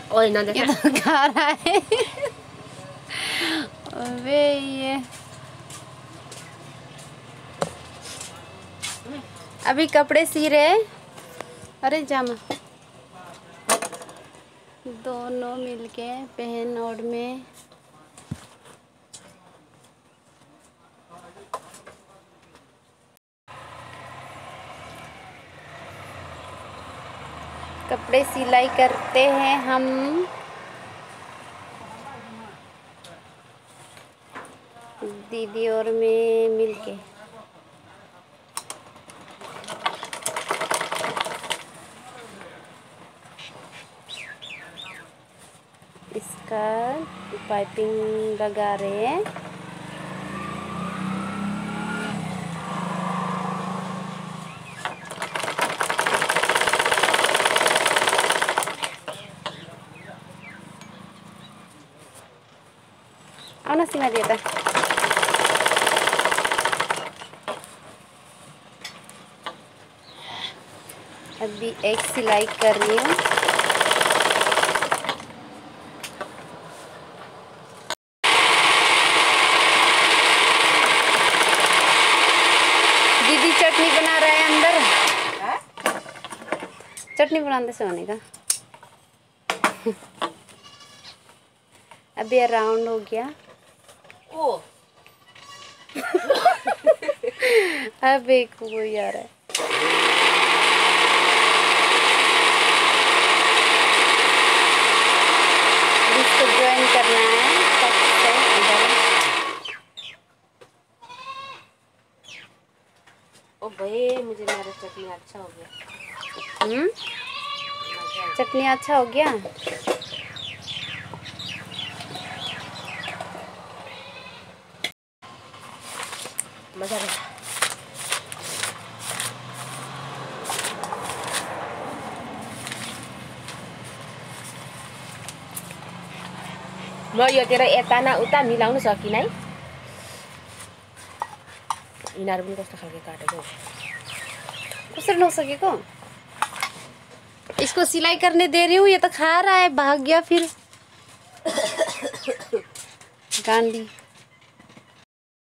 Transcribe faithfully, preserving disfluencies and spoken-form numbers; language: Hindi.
ओए ना ये देखा तो खा रहा है। अबे ये अभी कपड़े सी रहे। अरे जामा दोनों मिलके पहन ओढ़ में। कपड़े सिलाई करते हैं हम। दीदी और मैं मिलके। इसका पाइपिंग लगा रहे हैं। आना सिला दिया था। अभी एक सिलाई कर रही हूँ। दीदी चटनी बना रहा है अंदर। चटनी बनाते सोने का। अभी राउंड हो गया। ओ अब एक वो यार है। इसको ज्वाइन करना है सबसे इधर। ओ भाई मुझे मेरा चटनी अच्छा हो गया। हम्म चटनी अच्छा हो गया। मजा आ म यो तेरो यता न उता मिलाउन सकिनँ है। यिनीहरू पनि कस्तो खालको काटेको कसरी नसकेको। इसको सिलाई करने दे रही हूँ, ये तो खा रहा है, भाग गया फिर गांडी।